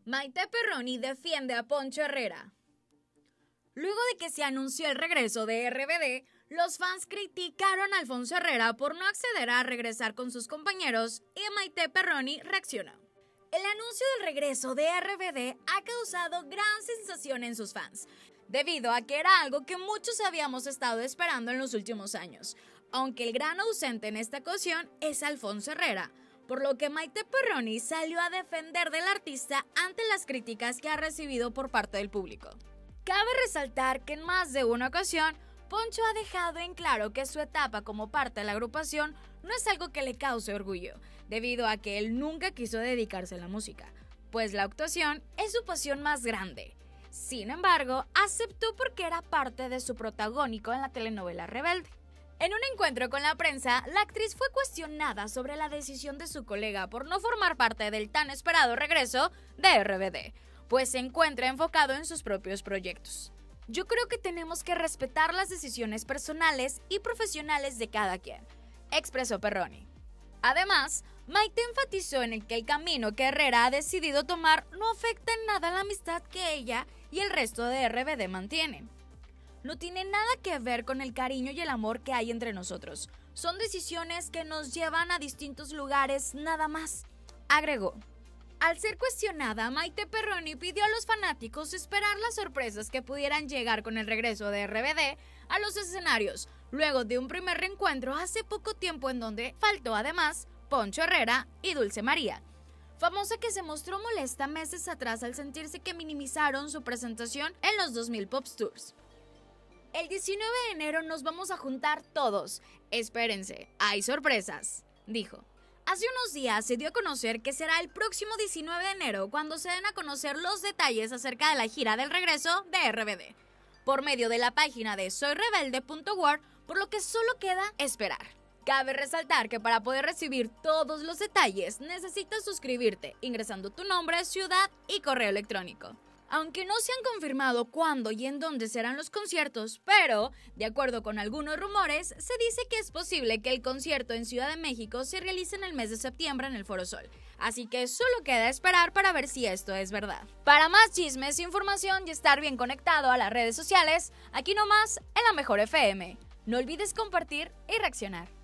Maite Perroni defiende a Poncho Herrera. Luego de que se anunció el regreso de RBD, los fans criticaron a Alfonso Herrera por no acceder a regresar con sus compañeros y Maite Perroni reaccionó. El anuncio del regreso de RBD ha causado gran sensación en sus fans, debido a que era algo que muchos habíamos estado esperando en los últimos años, aunque el gran ausente en esta ocasión es Alfonso Herrera, por lo que Maite Perroni salió a defender del artista ante las críticas que ha recibido por parte del público. Cabe resaltar que en más de una ocasión, Poncho ha dejado en claro que su etapa como parte de la agrupación no es algo que le cause orgullo, debido a que él nunca quiso dedicarse a la música, pues la actuación es su pasión más grande. Sin embargo, aceptó porque era parte de su protagónico en la telenovela Rebelde. En un encuentro con la prensa, la actriz fue cuestionada sobre la decisión de su colega por no formar parte del tan esperado regreso de RBD, pues se encuentra enfocado en sus propios proyectos. Yo creo que tenemos que respetar las decisiones personales y profesionales de cada quien, expresó Perroni. Además, Maite enfatizó en que el camino que Herrera ha decidido tomar no afecta en nada la amistad que ella y el resto de RBD mantienen. No tiene nada que ver con el cariño y el amor que hay entre nosotros. Son decisiones que nos llevan a distintos lugares nada más, agregó. Al ser cuestionada, Maite Perroni pidió a los fanáticos esperar las sorpresas que pudieran llegar con el regreso de RBD a los escenarios, luego de un primer reencuentro hace poco tiempo en donde faltó además Poncho Herrera y Dulce María, famosa que se mostró molesta meses atrás al sentirse que minimizaron su presentación en los 2000 Pop Tours. El 19 de enero nos vamos a juntar todos. Espérense, hay sorpresas, dijo. Hace unos días se dio a conocer que será el próximo 19 de enero cuando se den a conocer los detalles acerca de la gira del regreso de RBD, por medio de la página de soyrebelde.word, por lo que solo queda esperar. Cabe resaltar que para poder recibir todos los detalles necesitas suscribirte ingresando tu nombre, ciudad y correo electrónico. Aunque no se han confirmado cuándo y en dónde serán los conciertos, pero, de acuerdo con algunos rumores, se dice que es posible que el concierto en Ciudad de México se realice en el mes de septiembre en el Foro Sol. Así que solo queda esperar para ver si esto es verdad. Para más chismes, información y estar bien conectado a las redes sociales, aquí nomás en La Mejor FM. No olvides compartir y reaccionar.